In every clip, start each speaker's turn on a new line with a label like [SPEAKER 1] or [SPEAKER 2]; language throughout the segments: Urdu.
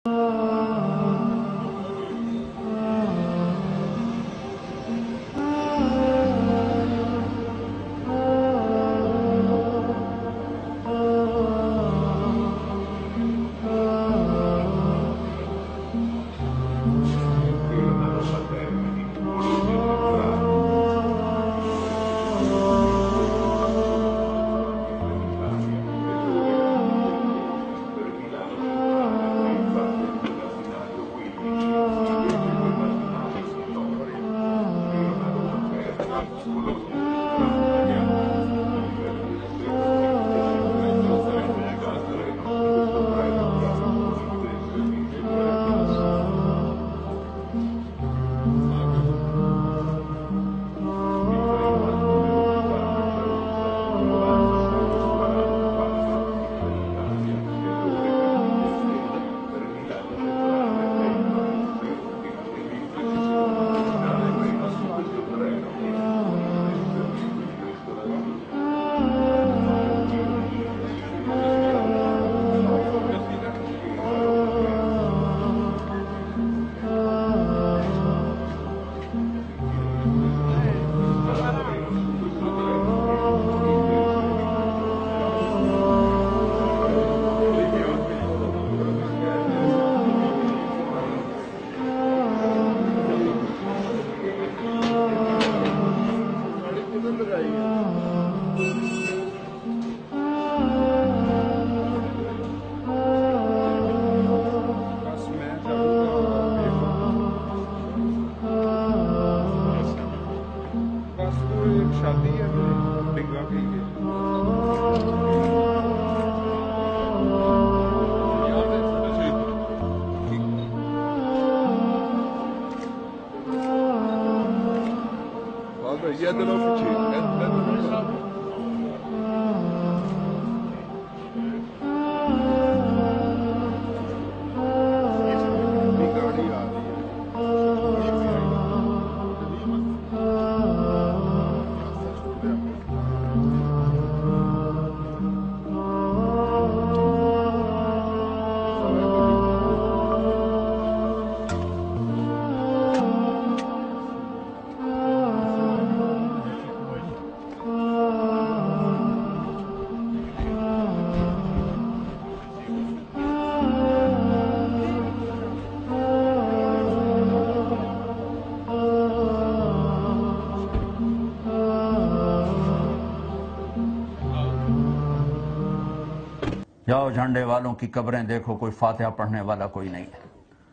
[SPEAKER 1] جاؤ جھنڈے والوں کی قبریں دیکھو، کوئی فاتحہ پڑھنے والا کوئی نہیں ہے۔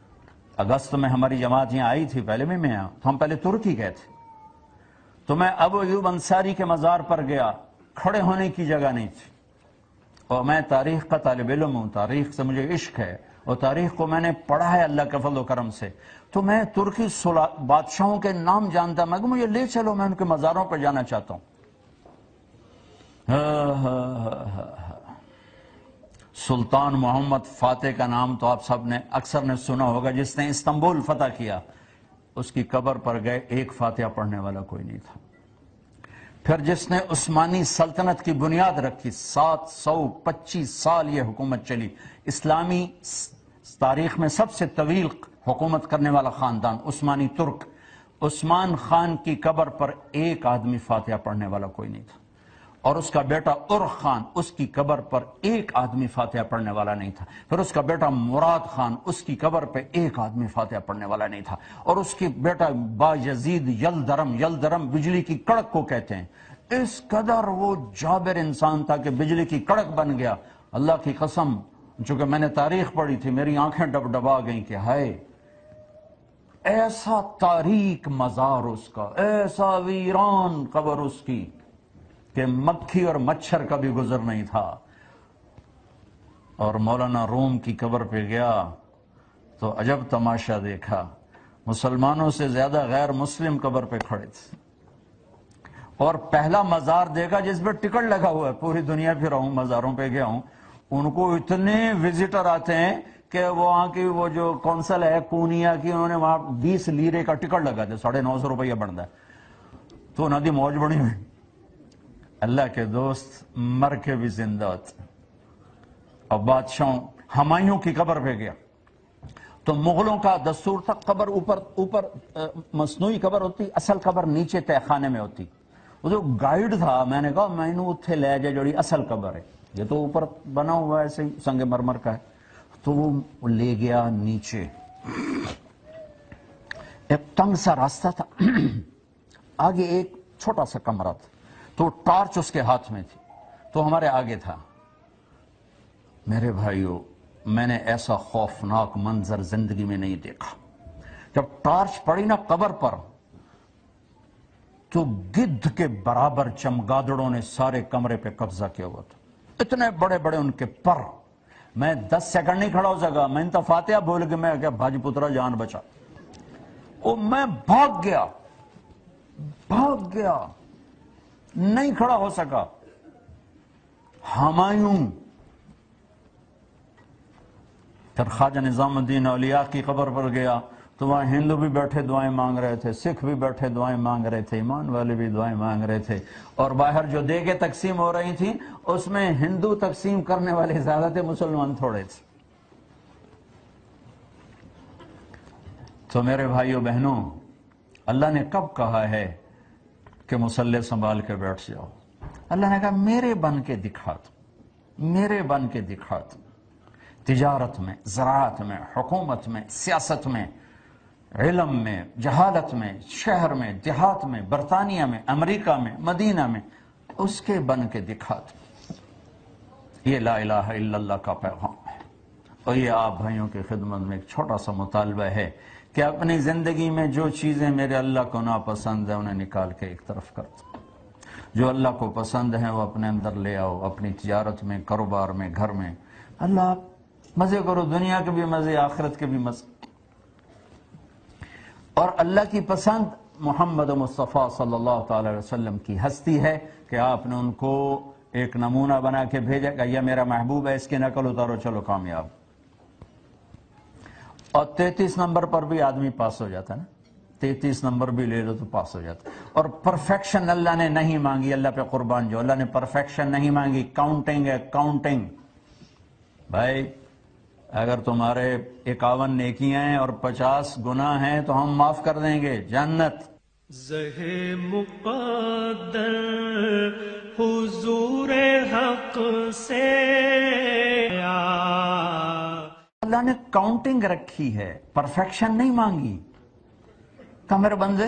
[SPEAKER 1] اگست میں ہماری جماعت یہاں آئی تھی، پہلے بھی میں آیا تو ہم پہلے ترکی گئے تھے، تو میں ابو ایوب انصاری کے مزار پر گیا، کھڑے ہونے کی جگہ نہیں تھی، اور میں تاریخ کا طالب علم ہوں، تاریخ سے مجھے عشق ہے، اور تاریخ کو میں نے پڑھا ہے اللہ کے فضل و کرم سے، تو میں ترکی بادشاہوں کے نام جانتا، میں کہ مجھے لے چلو، میں ان کے مزاروں پر جانا چاہتا ہوں۔ سلطان محمد فاتح کا نام تو آپ سب نے اکثر نے سنا ہوگا، جس نے استنبول فتح کیا، اس کی قبر پر گئے، ایک فاتحہ پڑھنے والا کوئی نہیں تھا۔ پھر جس نے عثمانی سلطنت کی بنیاد رکھی، 725 سال یہ حکومت چلی، اسلامی تاریخ میں سب سے طویل حکومت کرنے والا خاندان عثمانی ترک، عثمان خان کی قبر پر ایک آدمی فاتحہ پڑھنے والا کوئی نہیں تھا، اور اس کا بیٹا ارخ خان، اس کی قبر پر ایک آدمی فاتحہ پڑھنے والا نہیں تھا۔ پھر اس کا بیٹا مراد خان، اس کی قبر پہ ایک آدمی فاتحہ پڑھنے والا نہیں تھا، اور اس کی بیٹا باجزید یلدرم بجلی کی کڑک کو کہتے ہیں، اس قدر وہ جابر انسان تھا کہ بجلی کی کڑک بن گیا۔ اللہ کی قسم، چونکہ میں نے تاریخ پڑھی تھی، میری آنکھیں ڈبڈبا گئیں کہ ہائے، ایسا تاریک مزار اس کا، ایسا ویران قبر اس کی کہ مکھی اور مچھر کا بھی گزر نہیں تھا۔ اور مولانا روم کی قبر پہ گیا تو عجب تماشا دیکھا، مسلمانوں سے زیادہ غیر مسلم قبر پہ کھڑے تھے، اور پہلا مزار دیکھا جس پہ ٹکٹ لگا ہوا ہے، پوری دنیا پھر ہوں، مزاروں پہ گیا ہوں، ان کو اتنے وزٹر آتے ہیں کہ وہاں کی وہ جو کونسل ہے پونیا کی، انہوں نے وہاں 20 لیرے کا ٹکٹ لگا دیا، 950 روپیہ بنتا ہے، تو انہوں نے موج بڑی ہوئی۔ اللہ کے دوست مر کے بھی زندہ تھے۔ اور بادشاہوں، ہمایوں کی قبر پہ گیا، تو مغلوں کا دستور تھا قبر اوپر مصنوعی قبر ہوتی، اصل قبر نیچے تہ خانے میں ہوتی. وہ جو گائیڈ تھا میں نے کہا میں نے اتھے لے جائے جوڑی اصل قبر ہے، یہ تو اوپر بنا ہوا ہے ایسے ہی سنگ مرمر کا ہے. تو وہ لے گیا نیچے، ایک تنگ سا راستہ تھا، آگے ایک چھوٹا سا کمرہ تھا، تو ٹارچ اس کے ہاتھ میں تھی، تو ہمارے آگے تھا. میرے بھائیو میں نے ایسا خوفناک منظر زندگی میں نہیں دیکھا. جب ٹارچ پڑی نا قبر پر تو گدھ کے برابر چمگادڑوں نے سارے کمرے پہ قبضہ کیا ہوا تھا، اتنے بڑے بڑے ان کے پر. میں 10 سیکنڈ نہیں کھڑا ہو سکا، میں تو فاتحہ بول کے میں کیا بھاج پترا جان بچا. میں بھاگ گیا نہیں کھڑا ہو سکا. ہمایوں پھر خواجہ نظام الدین اولیاء کی قبر پر گیا تو وہاں ہندو بھی بیٹھے دعائیں مانگ رہے تھے، سکھ بھی بیٹھے دعائیں مانگ رہے تھے، ایمان والے بھی دعائیں مانگ رہے تھے، اور باہر جو دیگیں تقسیم ہو رہی تھیں اس میں ہندو تقسیم کرنے والے زیادہ تھے، مسلمان تھوڑے تھے. تو میرے بھائیو بہنوں، اللہ نے کب کہا ہے کہ مصلی سنبھال کے بیٹھ جاؤ؟ اللہ نے کہا میرے بن کے دکھا دو، میرے بن کے دکھا دو. تجارت میں، زراعت میں، حکومت میں، سیاست میں، علم میں، جہالت میں، شہر میں، دیہات میں، برطانیہ میں، امریکہ میں، مدینہ میں، اس کے بن کے دکھا دو. یہ لا الہ الا اللہ کا پیغام ہے. اور یہ آپ بھائیوں کی خدمت میں ایک چھوٹا سا مطالبہ ہے کہ اپنی زندگی میں جو چیزیں میرے اللہ کو ناپسند ہیں انہیں نکال کے ایک طرف کر دو. جو اللہ کو پسند ہیں وہ اپنے اندر لے آؤ، اپنی تجارت میں، کاروبار میں، گھر میں. اللہ مزے کرو، دنیا کے بھی مزے، آخرت کے بھی مزے. اور اللہ کی پسند محمد مصطفیٰ صلی اللہ تعالی علیہ وسلم کی ہستی ہے کہ آپ نے ان کو ایک نمونہ بنا کے بھیجا کہ یہ میرا محبوب ہے، اس کی نقل اتارو، چلو کامیاب. اور 33 نمبر پر بھی آدمی پاس ہو جاتا ہے نا، 33 نمبر بھی لے لو تو پاس ہو جاتا. اور پرفیکشن اللہ نے نہیں مانگی، اللہ پہ قربان جو، اللہ نے پرفیکشن نہیں مانگی، کاؤنٹنگ ہے، کاؤنٹنگ. بھائی اگر تمہارے 51 نیکیاں ہیں اور 50 گناہ ہیں تو ہم معاف کر دیں گے، جنت.
[SPEAKER 2] زہ مقدر حضور حق سے
[SPEAKER 1] اللہ نے کاؤنٹنگ رکھی ہے، پرفیکشن نہیں مانگی. کہ میرے بندے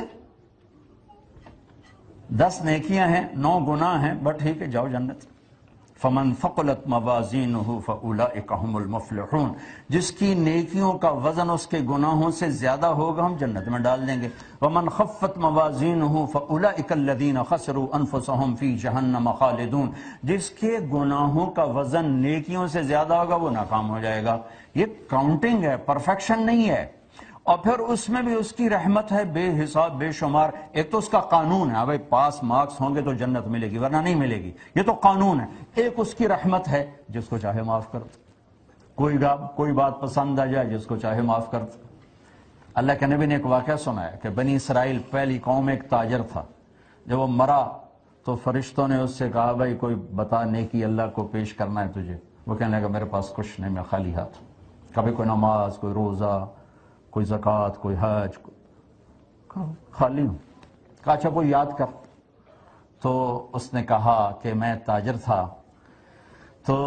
[SPEAKER 1] 10 نیکیاں ہیں، 9 گناہ ہیں، بٹ ٹھیک ہے جاؤ جنت. فمن ثقلت موازینہ فاولئک ھم المفلحون. جس کی نیکیوں کا وزن اس کے گناہوں سے زیادہ ہوگا ہم جنت میں ڈال دیں گے. ومن خفت موازینہ فاولئک الذین خسروا انفسهم فی جہنم خالدون. جس کے گناہوں کا وزن نیکیوں سے زیادہ ہوگا وہ ناکام ہو جائے گا. یہ کاؤنٹنگ ہے، پرفیکشن نہیں ہے. اور پھر اس میں بھی اس کی رحمت ہے بے حساب بے شمار. ایک تو اس کا قانون ہے، بھائی پاس مارکس ہوں گے تو جنت ملے گی ورنہ نہیں ملے گی، یہ تو قانون ہے. ایک اس کی رحمت ہے، جس کو چاہے معاف کر دو. کوئی بات پسند آ جائے جس کو چاہے معاف کر دو. اللہ کے نبی نے ایک واقعہ سنایا کہ بنی اسرائیل پہلی قوم ایک تاجر تھا. جب وہ مرا تو فرشتوں نے اس سے کہا بھائی کوئی بتا نیکی اللہ کو پیش کرنا ہے تجھے. وہ کہنے لگا میرے پاس کچھ نہیں، میں خالی ہاتھ. کبھی کوئی نماز، کوئی روزہ، کوئی زکوٰۃ، کوئی حج، خالی ہوں. کہا اچھا کوئی یاد کر. تو اس نے کہا کہ میں تاجر تھا تو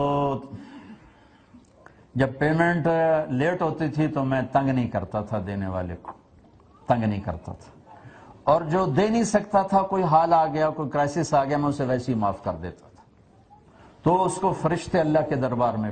[SPEAKER 1] جب پیمنٹ لیٹ ہوتی تھی تو میں تنگ نہیں کرتا تھا، دینے والے کو تنگ نہیں کرتا تھا. اور جو دے نہیں سکتا تھا، کوئی حال آ گیا، کوئی کرائسس آ گیا، میں اسے ویسے ہی معاف کر دیتا تھا. تو اس کو فرشتے اللہ کے دربار میں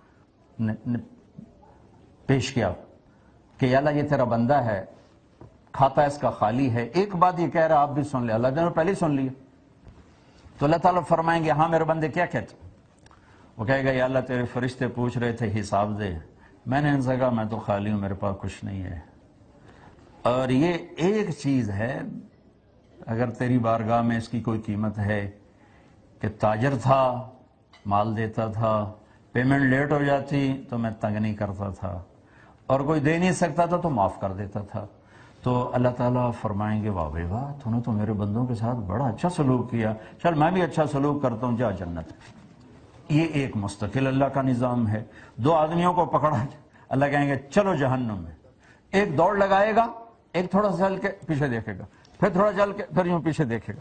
[SPEAKER 1] پیش کیا کہ یا اللہ یہ تیرا بندہ ہے، کھاتا اس کا خالی ہے، ایک بات یہ کہہ رہا آپ بھی سن لے. اللہ نے پہلے ہی سن لیا. تو اللہ تعالیٰ فرمائیں گے ہاں میرے بندے کیا کہتے؟ وہ کہے گا یا اللہ تیرے فرشتے پوچھ رہے تھے حساب دے. میں نے ان سے کہا میں تو خالی ہوں، میرے پاس کچھ نہیں ہے. اور یہ ایک چیز ہے اگر تیری بارگاہ میں اس کی کوئی قیمت ہے کہ تاجر تھا، مال دیتا تھا، پیمنٹ لیٹ ہو جاتی تو میں تنگ نہیں کرتا تھا، اور کوئی دے نہیں سکتا تھا تو معاف کر دیتا تھا. تو اللہ تعالیٰ فرمائیں گے واہ بھائی واہ تو نے تو میرے بندوں کے ساتھ بڑا اچھا سلوک کیا، چل میں بھی اچھا سلوک کرتا ہوں، جا جنت. یہ ایک مستقل اللہ کا نظام ہے. 2 آدمیوں کو پکڑا اللہ کہیں گے چلو جہنم میں. ایک دوڑ لگائے گا, ایک تھوڑا سا چل کے پیچھے دیکھے گا, پھر تھوڑا چل کے پھر یوں پیچھے دیکھے گا.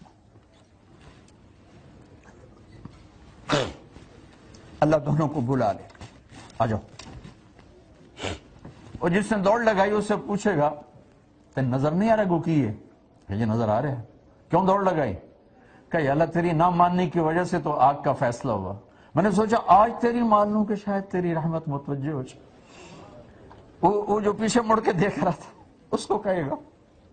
[SPEAKER 1] اللہ دونوں کو بلا لے گا, آ جاؤ. اور جس نے دوڑ لگائی اس سے پوچھے گا تین نظر نہیں آ رہا گو کی ہے, یہ نظر آ رہا ہے, کیوں دوڑ لگائی؟ کہ اللہ تیری نہ ماننے کی وجہ سے تو آگ کا فیصلہ ہوا, میں نے سوچا آج تیری مان لوں کہ شاید تیری رحمت متوجہ ہو جائے. وہ جو پیچھے مڑ کے دیکھ رہا تھا اس کو کہے گا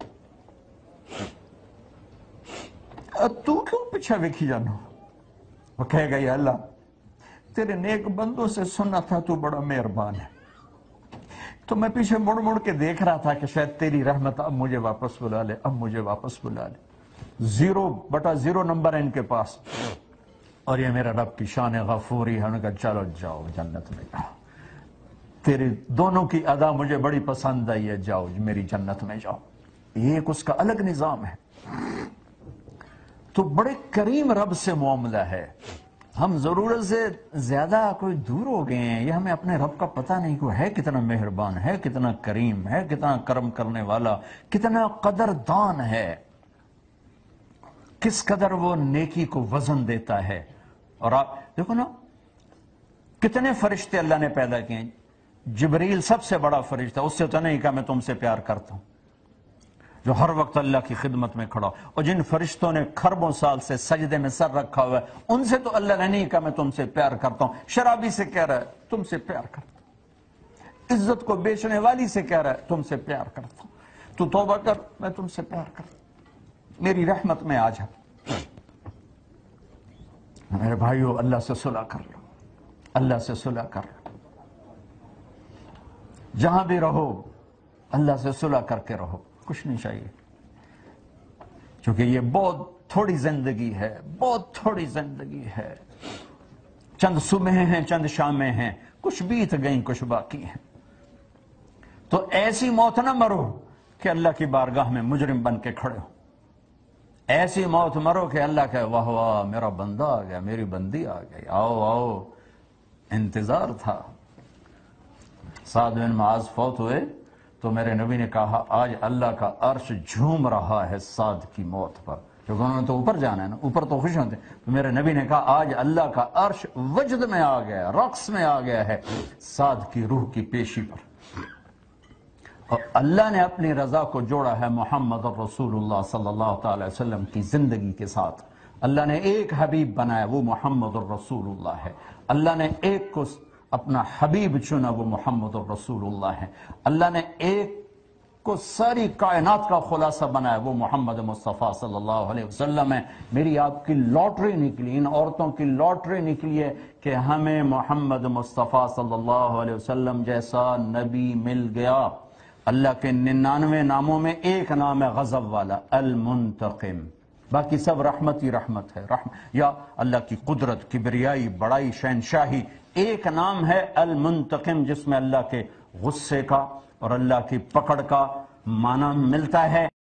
[SPEAKER 1] تو کیوں پیچھے ویکھی جانا؟ وہ کہے گا یا اللہ تیرے نیک بندوں سے سننا تھا تو بڑا مہربان ہے, تو میں پیچھے مڑ مڑ کے دیکھ رہا تھا کہ شاید تیری رحمت اب مجھے واپس بلا لے, اب مجھے واپس بلا لے. 0/0 نمبر ہے ان کے پاس, اور یہ میرا رب کی شان غفوری ہے. انہوں نے کہا چلو جاؤ جنت میں جاؤ, تیری دونوں کی ادا مجھے بڑی پسند آئی ہے, جاؤ میری جنت میں جاؤ. یہ ایک اس کا الگ نظام ہے. تو بڑے کریم رب سے معاملہ ہے. ہم ضرورت سے زیادہ کوئی دور ہو گئے ہیں, یہ ہمیں اپنے رب کا پتہ نہیں کہ ہے کتنا مہربان ہے, کتنا کریم ہے, کتنا کرم کرنے والا, کتنا قدردان ہے, کس قدر وہ نیکی کو وزن دیتا ہے. اور آپ دیکھو نا کتنے فرشتے اللہ نے پیدا کیے. جبریل سب سے بڑا فرشتہ, اس سے تو نہیں کہا میں تم سے پیار کرتا ہوں, جو ہر وقت اللہ کی خدمت میں کھڑا, اور جن فرشتوں نے کھربوں سال سے سجدے میں سر رکھا ہوا ہے, ان سے تو اللہ نے نہیں کہا میں تم سے پیار کرتا ہوں. شرابی سے کہہ رہا ہے تم سے پیار کرتا ہوں, عزت کو بیچنے والی سے کہہ رہا ہے تم سے پیار کرتا ہوں, تو توبہ کر میں تم سے پیار کرتا ہوں, میری رحمت میں آ جا. میرے بھائیو اللہ سے صلح کر لو, اللہ سے صلح کر لو. جہاں بھی رہو اللہ سے صلح کر کے رہو, کچھ نہیں چاہیے. کیونکہ یہ بہت تھوڑی زندگی ہے, بہت تھوڑی زندگی ہے. چند صبح ہیں, چند شامیں ہیں, کچھ بیت گئیں, کچھ باقی ہیں. تو ایسی موت نہ مرو کہ اللہ کی بارگاہ میں مجرم بن کے کھڑے ہو. ایسی موت مرو کہ اللہ کہے واہ واہ میرا بندہ آ گیا, میری بندی آ گئی, آؤ آؤ, انتظار تھا. سعد بن معاذ فوت ہوئے تو میرے نبی نے کہا آج اللہ کا عرش جھوم رہا ہے سعد کی موت پر, کیونکہ انہوں نے تو اوپر جانا ہے نا, اوپر تو خوش ہوتے. تو میرے نبی نے کہا آج اللہ کا عرش وجد میں آ گیا, رقص میں آ گیا ہے سعد کی روح کی پیشی پر. اور اللہ نے اپنی رضا کو جوڑا ہے محمد رسول اللہ صلی اللہ تعالی وسلم کی زندگی کے ساتھ. اللہ نے ایک حبیب بنایا, وہ محمد الرسول اللہ ہے. اللہ نے ایک کو اپنا حبیب چنا, وہ محمد الرسول اللہ ہے. اللہ نے ایک کو ساری کائنات کا خلاصہ بنایا, وہ محمد مصطفیٰ صلی اللہ علیہ وسلم ہے. میری آپ کی لاٹری نکلی, ان عورتوں کی لاٹری نکلی ہے کہ ہمیں محمد مصطفیٰ صلی اللہ علیہ وسلم جیسا نبی مل گیا. اللہ کے 99 ناموں میں ایک نام ہے غضب والا, المنتقم. باقی سب رحمت ہی رحمت ہے, یا اللہ کی قدرت, کبریائی, بڑائی, شہنشاہی. ایک نام ہے المنتقم جس میں اللہ کے غصے کا اور اللہ کی پکڑ کا معنی ملتا ہے.